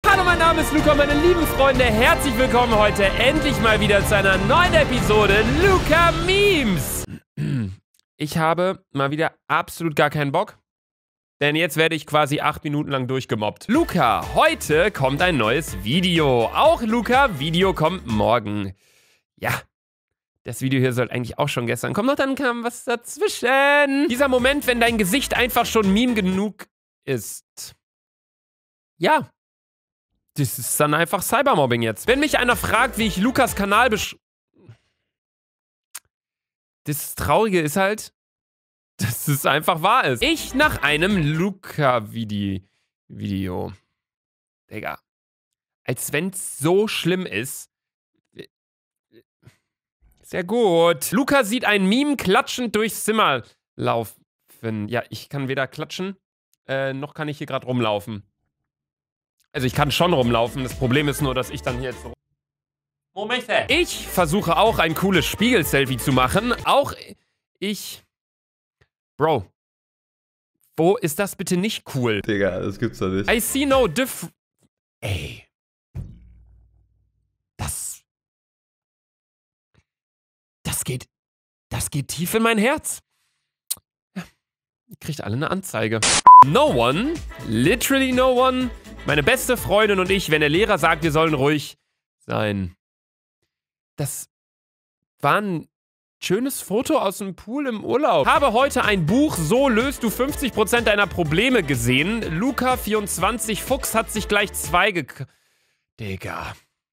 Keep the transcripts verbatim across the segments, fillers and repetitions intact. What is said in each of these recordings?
Hallo, mein Name ist Luca, meine lieben Freunde. Herzlich willkommen heute endlich mal wieder zu einer neuen Episode Luca Memes. Ich habe mal wieder absolut gar keinen Bock, denn jetzt werde ich quasi acht Minuten lang durchgemobbt. Luca, heute kommt ein neues Video. Auch Luca, Video kommt morgen. Ja, das Video hier soll eigentlich auch schon gestern kommen, doch dann kam was dazwischen. Dieser Moment, wenn dein Gesicht einfach schon Meme genug ist. Ja. Das ist dann einfach Cybermobbing jetzt. Wenn mich einer fragt, wie ich Lukas Kanal besch... Das Traurige ist halt, dass es einfach wahr ist. Ich nach einem Luca-Video. Video. Digga. Als wenn es so schlimm ist. Sehr gut. Luca sieht ein Meme klatschend durchs Zimmer laufen. Ja, ich kann weder klatschen, äh, noch kann ich hier gerade rumlaufen. Also ich kann schon rumlaufen, das Problem ist nur, dass ich dann hier jetzt so... Moment. Ich versuche auch ein cooles Spiegel-Selfie zu machen. Auch ich... Bro. Wo ist das bitte nicht cool? Digga, das gibt's doch nicht. I see no diff... Ey. Das... Das geht... Das geht tief in mein Herz. Ja. Ihr kriegt alle eine Anzeige. No one. Literally no one. Meine beste Freundin und ich, wenn der Lehrer sagt, wir sollen ruhig sein. Das war ein schönes Foto aus dem Pool im Urlaub. Habe heute ein Buch, so löst du fünfzig Prozent deiner Probleme gesehen. Luca vierundzwanzig Fuchs hat sich gleich zwei gek... Digga.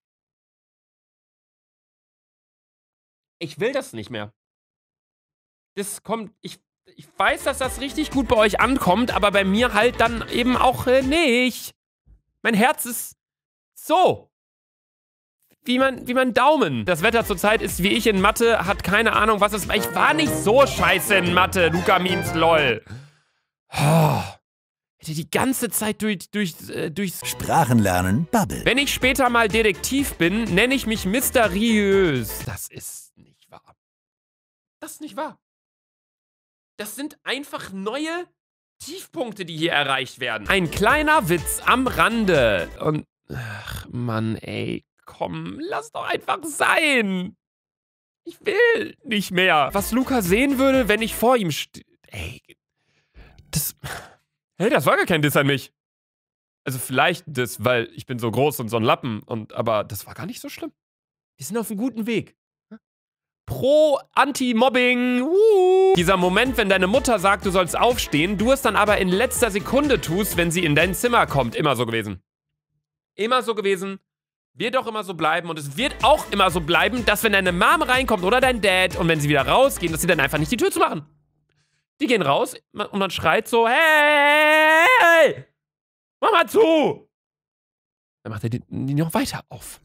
Ich will das nicht mehr. Das kommt... Ich, ich weiß, dass das richtig gut bei euch ankommt, aber bei mir halt dann eben auch äh, nicht. Mein Herz ist so. Wie mein, wie mein Daumen. Das Wetter zurzeit ist wie ich in Mathe, hat keine Ahnung, was es war. Ich war nicht so scheiße in Mathe, Luca Memes, lol. Oh. Hätte die ganze Zeit durch, durch, äh, durchs... Sprachenlernen, Bubble. Wenn ich später mal Detektiv bin, nenne ich mich mysteriös. Das ist nicht wahr. Das ist nicht wahr. Das sind einfach neue Tiefpunkte, die hier erreicht werden. Ein kleiner Witz am Rande. Und, ach Mann, ey, komm, lass doch einfach sein. Ich will nicht mehr. Was Luca sehen würde, wenn ich vor ihm stehe. Ey, das... Hey, das war gar kein Diss an mich. Also vielleicht das, weil ich bin so groß und so ein Lappen. Und, aber das war gar nicht so schlimm. Wir sind auf einem guten Weg. Pro Anti-Mobbing. Uh. Dieser Moment, wenn deine Mutter sagt, du sollst aufstehen, du es dann aber in letzter Sekunde tust, wenn sie in dein Zimmer kommt. Immer so gewesen. Immer so gewesen. Wird auch immer so bleiben. Und es wird auch immer so bleiben, dass wenn deine Mom reinkommt oder dein Dad und wenn sie wieder rausgehen, dass sie dann einfach nicht die Tür zu machen. Die gehen raus und man schreit so, hey, mach mal zu. Dann macht er die, die noch weiter auf.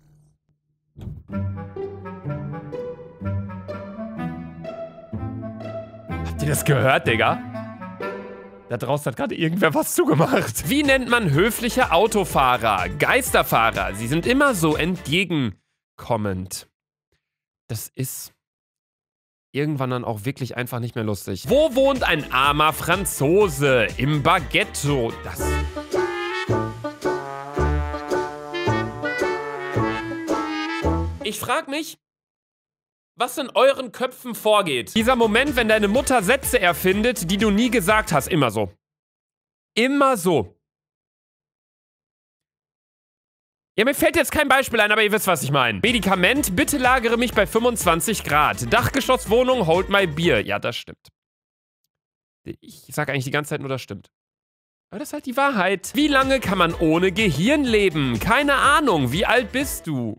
Habt ihr das gehört, Digga? Da draußen hat gerade irgendwer was zugemacht. Wie nennt man höfliche Autofahrer? Geisterfahrer. Sie sind immer so entgegenkommend. Das ist irgendwann dann auch wirklich einfach nicht mehr lustig. Wo wohnt ein armer Franzose? Im Baguetto. Das... Ich frag mich, was in euren Köpfen vorgeht. Dieser Moment, wenn deine Mutter Sätze erfindet, die du nie gesagt hast. Immer so. Immer so. Ja, mir fällt jetzt kein Beispiel ein, aber ihr wisst, was ich meine. Medikament, bitte lagere mich bei fünfundzwanzig Grad. Dachgeschosswohnung, hold my beer. Ja, das stimmt. Ich sag eigentlich die ganze Zeit nur, das stimmt. Aber das ist halt die Wahrheit. Wie lange kann man ohne Gehirn leben? Keine Ahnung. Wie alt bist du?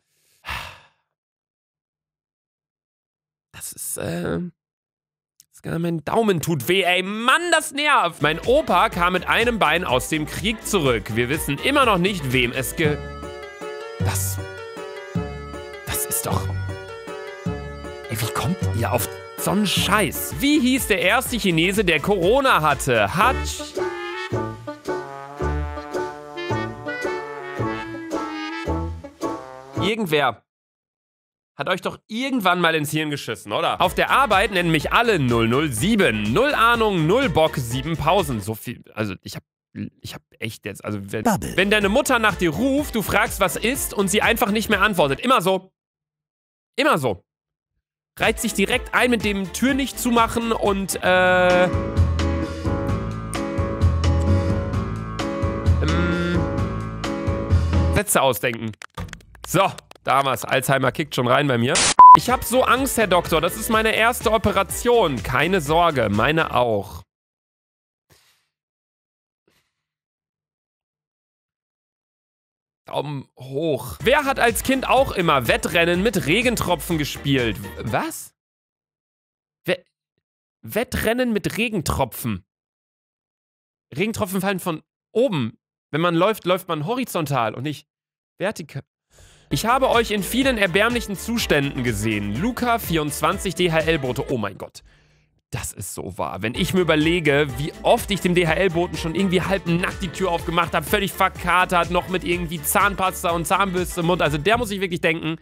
Das ist, äh... Das mein Daumen tut weh, ey. Mann, das nervt. Mein Opa kam mit einem Bein aus dem Krieg zurück. Wir wissen immer noch nicht, wem es ge... Das... Das ist doch... Ey, wie kommt ihr auf so einen Scheiß? Wie hieß der erste Chinese, der Corona hatte? Hatsch... Irgendwer hat euch doch irgendwann mal ins Hirn geschissen, oder? Auf der Arbeit nennen mich alle null null sieben. Null Ahnung, null Bock, sieben Pausen. So viel, also ich habe ich hab echt jetzt, also wenn, wenn deine Mutter nach dir ruft, du fragst, was ist und sie einfach nicht mehr antwortet. Immer so. Immer so. Reiht sich direkt ein mit dem Tür nicht zumachen und, äh... ähm, Sätze ausdenken. So, damals. Alzheimer kickt schon rein bei mir. Ich hab so Angst, Herr Doktor. Das ist meine erste Operation. Keine Sorge, meine auch. Daumen hoch. Wer hat als Kind auch immer Wettrennen mit Regentropfen gespielt? Was? We Wettrennen mit Regentropfen. Regentropfen fallen von oben. Wenn man läuft, läuft man horizontal und nicht vertikal. Ich habe euch in vielen erbärmlichen Zuständen gesehen. Luca vierundzwanzig D H L-Bote. Oh mein Gott. Das ist so wahr. Wenn ich mir überlege, wie oft ich dem D H L-Boten schon irgendwie halb nackt die Tür aufgemacht habe, völlig verkatert, noch mit irgendwie Zahnpasta und Zahnbürste im Mund. Also der muss ich wirklich denken,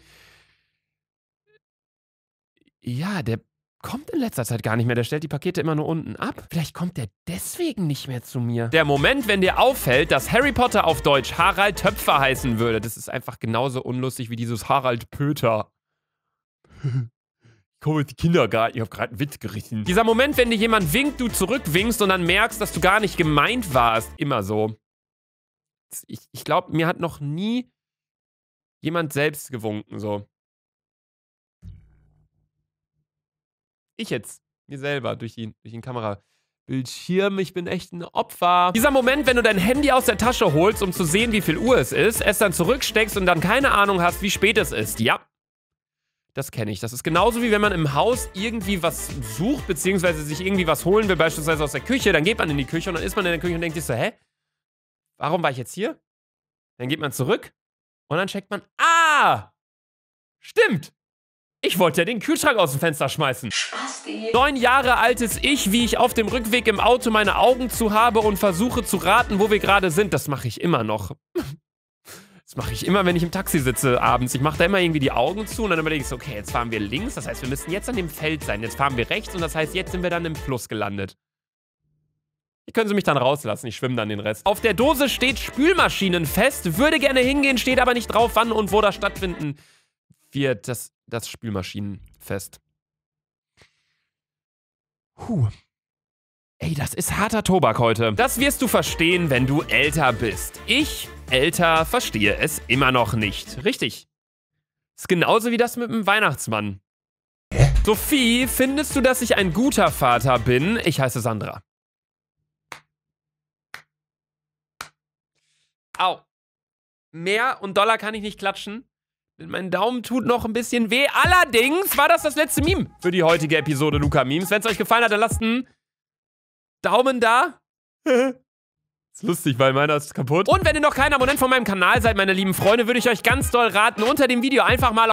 ja, der kommt in letzter Zeit gar nicht mehr. Der stellt die Pakete immer nur unten ab. Vielleicht kommt der deswegen nicht mehr zu mir. Der Moment, wenn dir auffällt, dass Harry Potter auf Deutsch Harald Töpfer heißen würde, das ist einfach genauso unlustig wie dieses Harald Pöter. Komm mit Kindergarten, ich hab gerade einen Witz gerissen. Dieser Moment, wenn dir jemand winkt, du zurückwinkst und dann merkst, dass du gar nicht gemeint warst. Immer so. Ich, ich glaube, mir hat noch nie jemand selbst gewunken, so. Ich jetzt. Mir selber, durch, die, durch den Kamerabildschirm. Ich bin echt ein Opfer. Dieser Moment, wenn du dein Handy aus der Tasche holst, um zu sehen, wie viel Uhr es ist, es dann zurücksteckst und dann keine Ahnung hast, wie spät es ist. Ja. Das kenne ich. Das ist genauso wie wenn man im Haus irgendwie was sucht, beziehungsweise sich irgendwie was holen will, beispielsweise aus der Küche. Dann geht man in die Küche und dann ist man in der Küche und denkt sich so, hä? Warum war ich jetzt hier? Dann geht man zurück und dann checkt man, ah! Stimmt! Ich wollte ja den Kühlschrank aus dem Fenster schmeißen. Spasti. Neun Jahre altes Ich, wie ich auf dem Rückweg im Auto meine Augen zu habe und versuche zu raten, wo wir gerade sind. Das mache ich immer noch. Das mache ich immer, wenn ich im Taxi sitze abends. Ich mache da immer irgendwie die Augen zu und dann überlege ich so, okay, jetzt fahren wir links. Das heißt, wir müssen jetzt an dem Feld sein. Jetzt fahren wir rechts und das heißt, jetzt sind wir dann im Fluss gelandet. Hier können Sie mich dann rauslassen. Ich schwimme dann den Rest. Auf der Dose steht Spülmaschinenfest. Würde gerne hingehen, steht aber nicht drauf, wann und wo das stattfinden wird. Das, das Spülmaschinenfest. Puh. Ey, das ist harter Tobak heute. Das wirst du verstehen, wenn du älter bist. Ich, älter, verstehe es immer noch nicht. Richtig. Ist genauso wie das mit dem Weihnachtsmann. Hä? Sophie, findest du, dass ich ein guter Vater bin? Ich heiße Sandra. Au. Mehr und doller kann ich nicht klatschen. Mein Daumen tut noch ein bisschen weh. Allerdings war das das letzte Meme für die heutige Episode Luca Memes. Wenn es euch gefallen hat, dann lasst einen Daumen da. Ist lustig, weil meiner ist kaputt. Und wenn ihr noch kein Abonnent von meinem Kanal seid, meine lieben Freunde, würde ich euch ganz doll raten, unter dem Video einfach mal